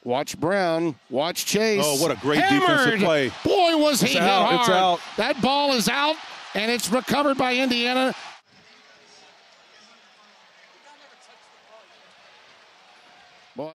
Watch Brown. Watch Chase. Oh, what a great Hammered. defensive play. Boy, was he hit hard. It's out. That ball is out, and it's recovered by Indiana.